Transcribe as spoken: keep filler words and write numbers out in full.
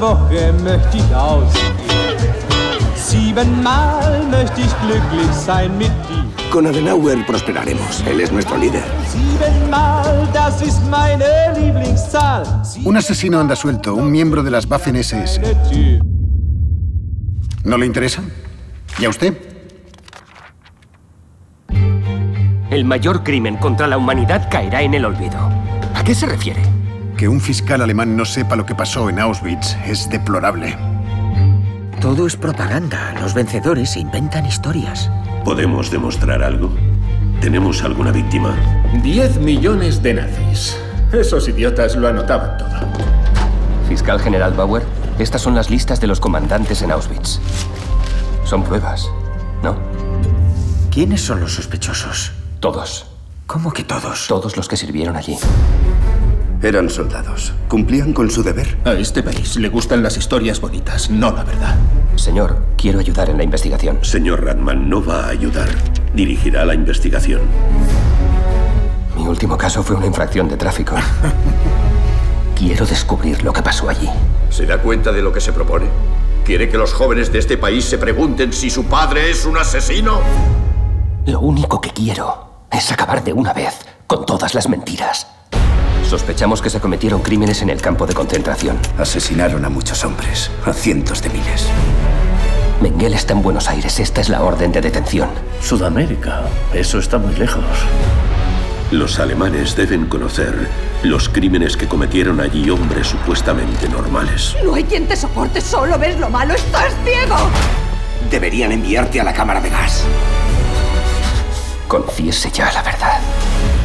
Woche möchte ich ausgehen. Siebenmal möchte ich glücklich sein mit dir. Con Adenauer prosperaremos. Él es nuestro líder. Siebenmal, das ist meine Lieblingszahl. Un asesino anda suelto, un miembro de las Waffen ese ese. ¿No le interesa? ¿Y a usted? El mayor crimen contra la humanidad caerá en el olvido. ¿A qué se refiere? Que un fiscal alemán no sepa lo que pasó en Auschwitz es deplorable. Todo es propaganda. Los vencedores inventan historias. ¿Podemos demostrar algo? ¿Tenemos alguna víctima? Diez millones de nazis. Esos idiotas lo anotaban todo. Fiscal General Bauer, estas son las listas de los comandantes en Auschwitz. Son pruebas, ¿no? ¿Quiénes son los sospechosos? Todos. ¿Cómo que todos? Todos los que sirvieron allí. Eran soldados. ¿Cumplían con su deber? A este país le gustan las historias bonitas, no la verdad. Señor, quiero ayudar en la investigación. Señor Ratman, no va a ayudar. Dirigirá la investigación. Mi último caso fue una infracción de tráfico. Quiero descubrir lo que pasó allí. ¿Se da cuenta de lo que se propone? ¿Quiere que los jóvenes de este país se pregunten si su padre es un asesino? Lo único que quiero es acabar de una vez con todas las mentiras. Sospechamos que se cometieron crímenes en el campo de concentración. Asesinaron a muchos hombres, a cientos de miles. Mengele está en Buenos Aires. Esta es la orden de detención. Sudamérica. Eso está muy lejos. Los alemanes deben conocer los crímenes que cometieron allí hombres supuestamente normales. No hay quien te soporte, solo ves lo malo, estás ciego. Deberían enviarte a la cámara de gas. Confiese ya la verdad.